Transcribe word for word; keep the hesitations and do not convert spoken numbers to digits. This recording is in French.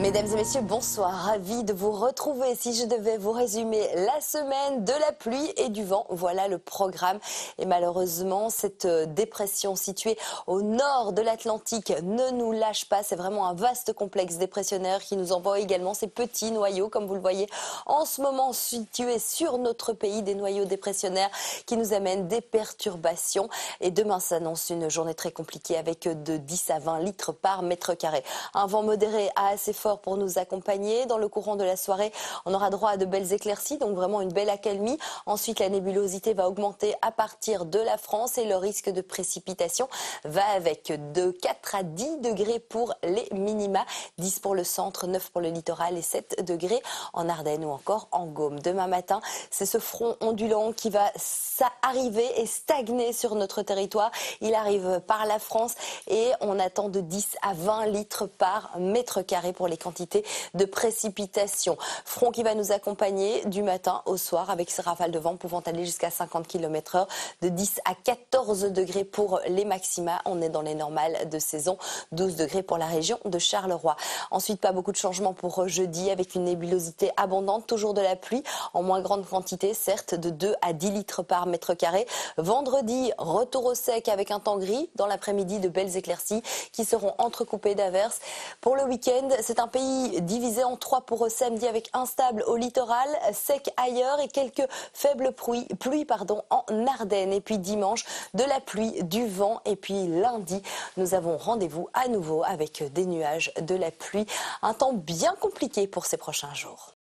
Mesdames et messieurs, bonsoir. Ravi de vous retrouver. Si je devais vous résumer la semaine de la pluie et du vent, voilà le programme. Et malheureusement, cette dépression située au nord de l'Atlantique ne nous lâche pas. C'est vraiment un vaste complexe dépressionnaire qui nous envoie également ces petits noyaux, comme vous le voyez en ce moment situés sur notre pays, des noyaux dépressionnaires qui nous amènent des perturbations. Et demain s'annonce une journée très compliquée avec de dix à vingt litres par mètre carré. Un vent modéré à assez fort pour nous accompagner. Dans le courant de la soirée, on aura droit à de belles éclaircies, donc vraiment une belle accalmie. Ensuite, la nébulosité va augmenter à partir de la France et le risque de précipitation va avec de quatre à dix degrés pour les minima, dix pour le centre, neuf pour le littoral et sept degrés en Ardennes ou encore en Gaume. Demain matin, c'est ce front ondulant qui va arriver et stagner sur notre territoire. Il arrive par la France et on attend de dix à vingt litres par mètre carré pour les quantités de précipitations. Front qui va nous accompagner du matin au soir avec ces rafales de vent pouvant aller jusqu'à cinquante kilomètres heure, de dix à quatorze degrés pour les maxima. On est dans les normales de saison, douze degrés pour la région de Charleroi. Ensuite, pas beaucoup de changements pour jeudi avec une nébulosité abondante, toujours de la pluie en moins grande quantité, certes de deux à dix litres par mètre carré. Vendredi, retour au sec avec un temps gris. Dans l'après-midi, de belles éclaircies qui seront entrecoupées d'averses. Pour le week-end, c'est un pays divisé en trois pour samedi avec instable au littoral, sec ailleurs et quelques faibles pluies, pluies pardon, en Ardennes. Et puis dimanche, de la pluie, du vent. Et puis lundi, nous avons rendez-vous à nouveau avec des nuages, de la pluie. Un temps bien compliqué pour ces prochains jours.